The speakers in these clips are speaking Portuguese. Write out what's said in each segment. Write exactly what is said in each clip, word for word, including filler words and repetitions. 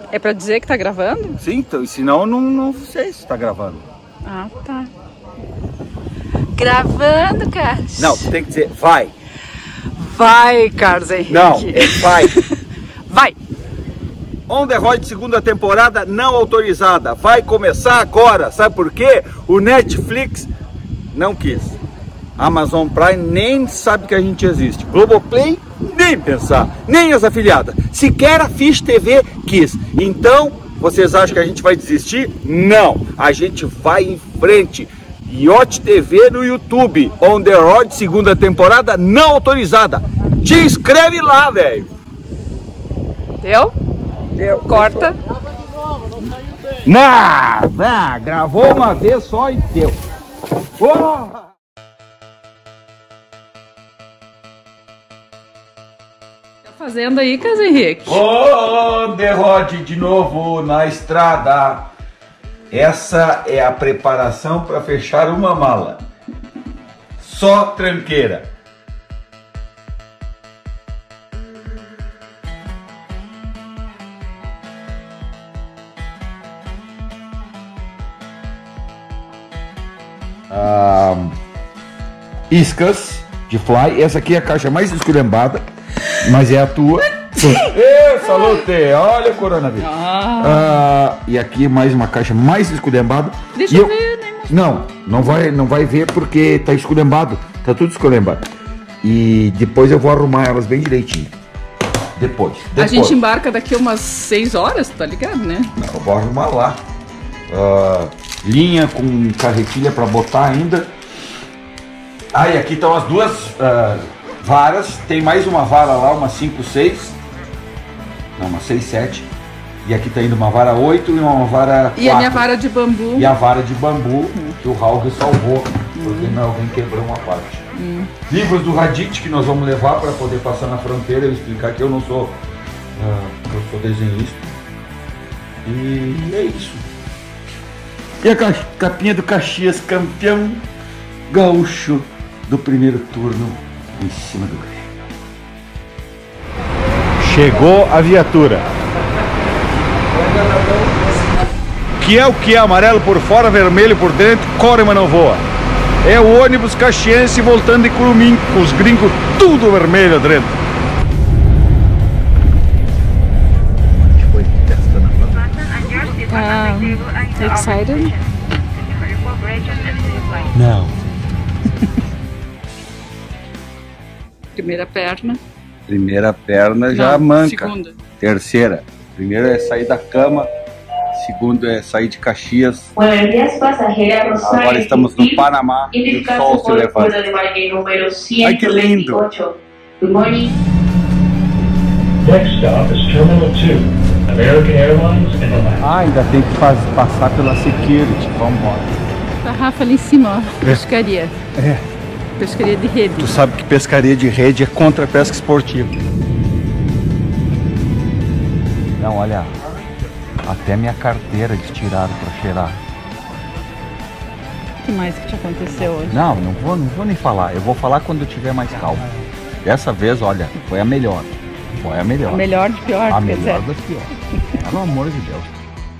É pra dizer que tá gravando? Sim, então, senão eu não, não sei se tá gravando. Ah, tá. Gravando, Carlos. Não, tem que dizer vai. Vai, Carlos Henrique. Não, é vai. Vai. On the Road segunda temporada não autorizada. Vai começar agora. Sabe por quê? O Netflix não quis. Amazon Prime nem sabe que a gente existe. Globoplay, nem pensar. Nem as afiliadas. Sequer a Fish T V quis. Então, vocês acham que a gente vai desistir? Não. A gente vai em frente. Yacht T V no YouTube. On the Road segunda temporada não autorizada. Te inscreve lá, velho. Deu? Deu. Corta. Não, não, gravou uma vez só e deu. Porra! Tá fazendo aí, Carlos Henrique? On the Road de novo na estrada. Essa é a preparação para fechar uma mala. Só tranqueira. Ah, iscas de fly. Essa aqui é a caixa mais esculhambada, mas é a tua. Ê, salute! Olha o coronavírus. Ah. Ah, e aqui mais uma caixa mais esculhambada. Deixa E eu eu ver, né? Não, não vai, não vai ver porque tá esculhambado. Tá tudo esculhambado. E depois eu vou arrumar elas bem direitinho. Depois. depois. A gente embarca daqui umas seis horas, tá ligado, né? Não, eu vou arrumar lá. Ah, linha com carretilha para botar ainda. Ah, e aqui estão as duas ah, varas. Tem mais uma vara lá, uma cinco, seis. Não, uma seis, sete. E aqui tá indo uma vara oito e uma vara quatro. E a minha vara de bambu. E a vara de bambu uhum. que o Raul salvou, porque uhum. alguém quebrou uma parte. Uhum. Livros do Radit que nós vamos levar para poder passar na fronteira e explicar que eu não sou, uh, eu sou desenhista. E é isso. E a capinha do Caxias, campeão gaúcho do primeiro turno em cima do Grêmio. Chegou a viatura. Que é o que é amarelo por fora, vermelho por dentro, corre mas não voa. É o ônibus caxiense voltando de Curumim, com os gringos tudo vermelho dentro. Ah, excited? Não. Primeira perna. Primeira perna já Não, manca. Segunda. Terceira. Primeiro é sair da cama. Segundo é sair de Caxias. Agora estamos no Panamá e o sol se levanta. Ai, que lindo! Ah, ainda tem que faz, passar pela security. Vamos embora. A Rafa ali em cima, ó. Pescaria. É. Pescaria de rede. Tu sabe que pescaria de rede é contra a pesca esportiva. Não, olha. Até minha carteira eles tiraram para cheirar. O que mais que te aconteceu hoje? Não, não vou, não vou nem falar. Eu vou falar quando eu tiver mais calmo. Dessa vez, olha, foi a melhor. Foi a melhor. A melhor de pior, A quer melhor dizer. das piores. Pelo amor de Deus.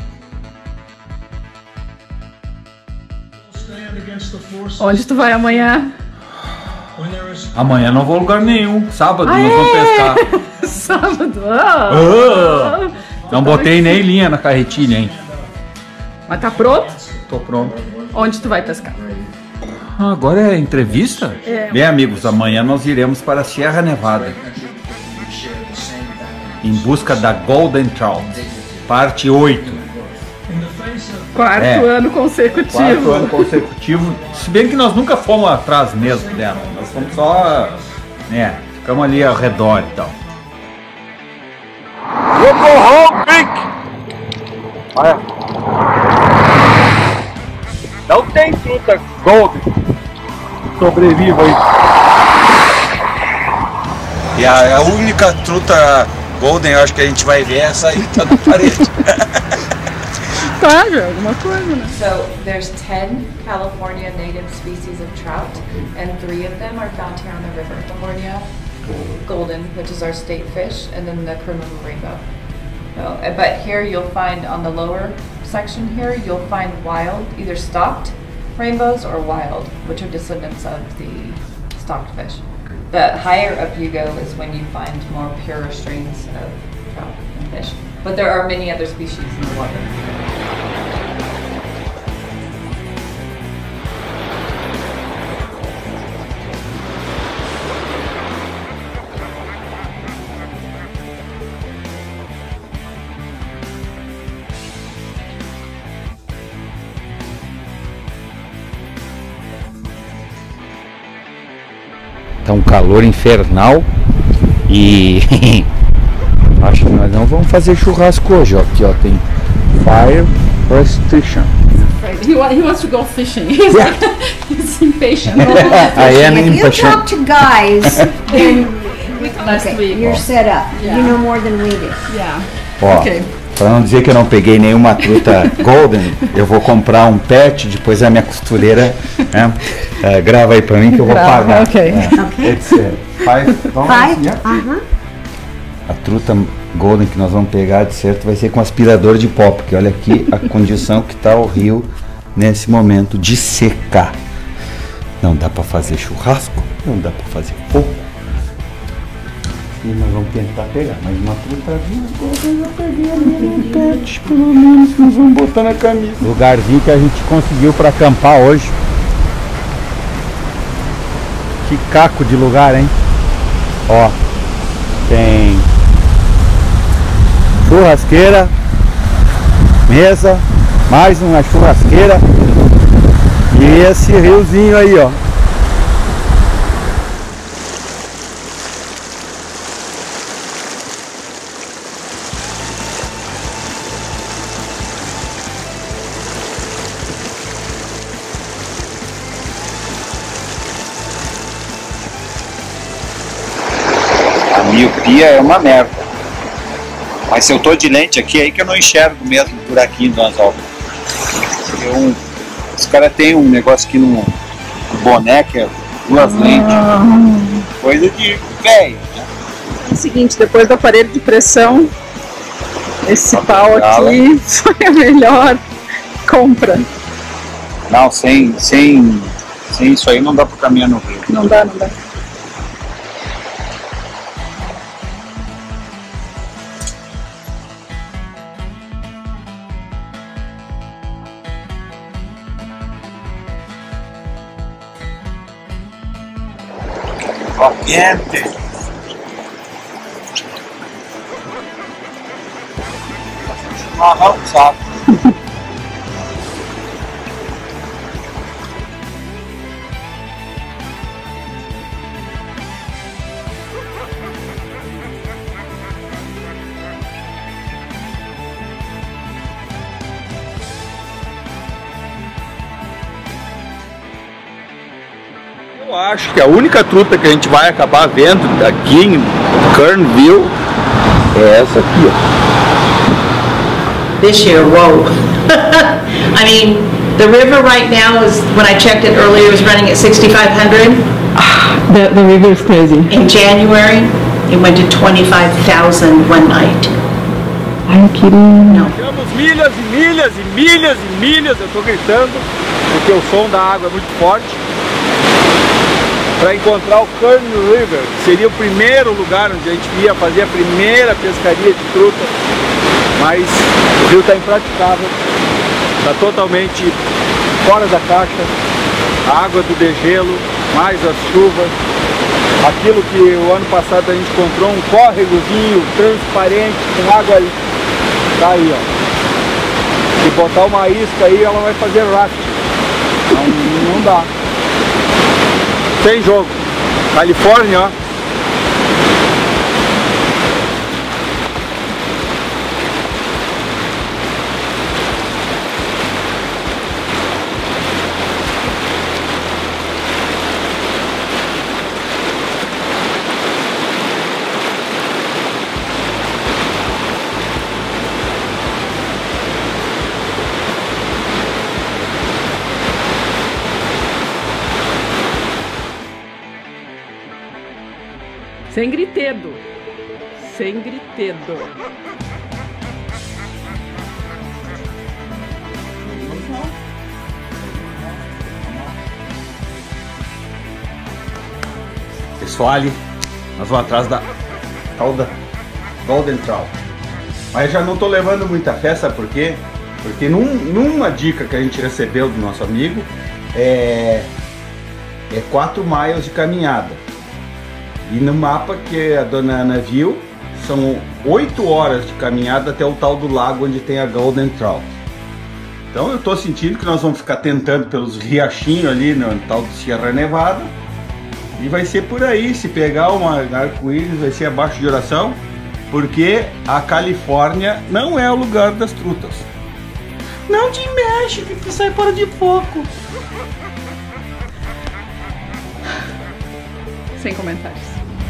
Onde tu vai amanhã? Amanhã não vou a lugar nenhum. Sábado Ah, nós vamos pescar. Sábado. Ah! Não botei nem linha na carretilha, hein? Mas tá pronto? Tô pronto. Onde tu vai pescar? Ah, agora é entrevista? É. Bem, amigos, amanhã nós iremos para a Sierra Nevada em busca da Golden Trout, parte oito. Quarto É. ano consecutivo. Quarto ano consecutivo. Se bem que nós nunca fomos atrás mesmo dela. Nós fomos só, né, ficamos ali ao redor e tal. Vou go home, Pink! Olha. Não tem truta Golden. Sobreviva aí. E a, a única truta Golden, eu acho que a gente vai ver, é essa aí que tá na parede. Tá, alguma coisa, né? So there's ten California native species of trout, and three of them are found here on the river. California golden, which is our state fish, and then the Cremona rainbow. No, uh, but here you'll find on the lower section here, you'll find wild, either stocked rainbows or wild, which are descendants of the stocked fish. The higher up you go is when you find more pure strains of trout and fish. But there are many other species in the water. Tá um calor infernal e acho que nós não vamos fazer churrasco hoje, ó. Aqui, ó, tem fire restriction. He, wa he wants to go fishing. He's Yeah. like, he's impatient. I am If you impatient. talk to guys, then Last okay, week. you're set up. Yeah. You know more than we do. Yeah. Ó, Ok. pra não dizer que eu não peguei nenhuma truta golden, eu vou comprar um pet, depois a minha costureira, né, eh, grava aí pra mim que eu vou Grava, pagar. ok. É. It's, uh, five dollars, Five? yeah. Uh-huh. A truta golden que nós vamos pegar de certo vai ser com aspirador de pó, porque olha aqui a condição que tá o rio nesse momento de secar. Não dá pra fazer churrasco, não dá pra fazer fogo. E nós vamos tentar pegar mais uma trutazinha. Eu já peguei ali um pet, pelo menos, que nós vamos botar na camisa. Lugarzinho que a gente conseguiu pra acampar hoje. Que caco de lugar, hein? Ó, tem churrasqueira, mesa, mais uma churrasqueira e esse riozinho aí, ó. A miopia é uma merda. Mas se eu tô de lente aqui, é aí que eu não enxergo mesmo o buraquinho do anzol. Eu, os caras têm um negócio aqui no boné que é duas lentes. Coisa de velho. É o seguinte, depois do aparelho de pressão, esse pau aqui foi a melhor compra. Não, sem, sem, sem isso aí não dá pra caminhar no rio. Não dá, não dá. Gente. Chimarrão, sabe? Eu acho que a única truta que a gente vai acabar vendo aqui em Kernville é essa aqui, ó. This year, whoa. I mean, the river right now is, when I checked it earlier, was running at sixty-five hundred. The, the river is crazy. In January, it went to twenty-five thousand one night. Are you kidding? No. Temos milhas e milhas e milhas e milhas, eu tô gritando, porque o som da água é muito forte, para encontrar o Kern River, que seria o primeiro lugar onde a gente ia fazer a primeira pescaria de truta, mas o rio está impraticável, está totalmente fora da caixa, a água do degelo, mais as chuvas, aquilo que o ano passado a gente encontrou um córregozinho transparente com água ali, tá aí, ó. Se botar uma isca aí, ela vai fazer raft, não, não dá. Sem jogo. Califórnia, ó. Sem gritedo. Sem gritedo. pessoal ali, nós vamos atrás da tal da Golden Trout. Mas já não tô levando muita fé, sabe por quê? Porque num, numa dica que a gente recebeu do nosso amigo, é, é quatro miles de caminhada. E no mapa que a dona Ana viu, são oito horas de caminhada até o tal do lago onde tem a Golden Trout. Então eu tô sentindo que nós vamos ficar tentando pelos riachinhos ali no tal de Sierra Nevada. E vai ser por aí, se pegar uma arco-íris vai ser abaixo de oração, porque a Califórnia não é o lugar das trutas. Não te mexe, que sai fora de foco. Sem comentários.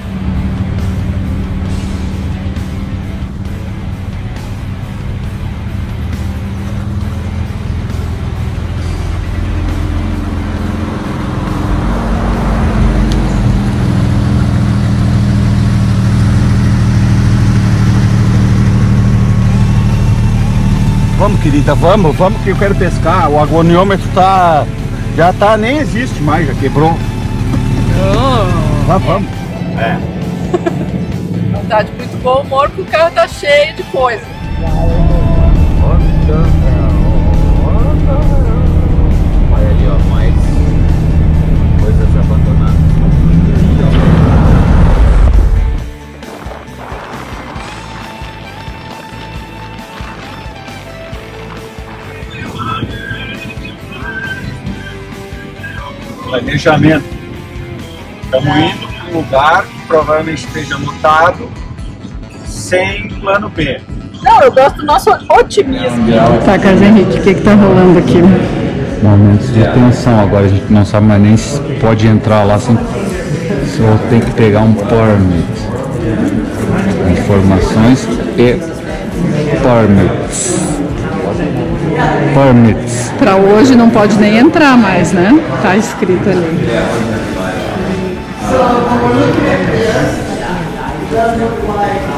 Vamos, querida, vamos, vamos que eu quero pescar. O agoniômetro tá... já tá, nem existe mais, já quebrou. Oh. Vamos, vamos. É. Não tá de muito bom humor porque o carro tá cheio de coisa. Olha ali, ó, mais coisas abandonadas. Planejamento. Estamos indo para um lugar que provavelmente esteja lotado, sem plano B. Não, eu gosto do nosso otimismo. Tá, Carlos Henrique, o que que tá rolando aqui? Momentos de tensão. Agora a gente não sabe mais nem se pode entrar lá sem... se eu tenho que pegar um permit. Informações e permits. Permits. Pra hoje não pode nem entrar mais, né? Tá escrito ali. So, when we're looking at this, it does look like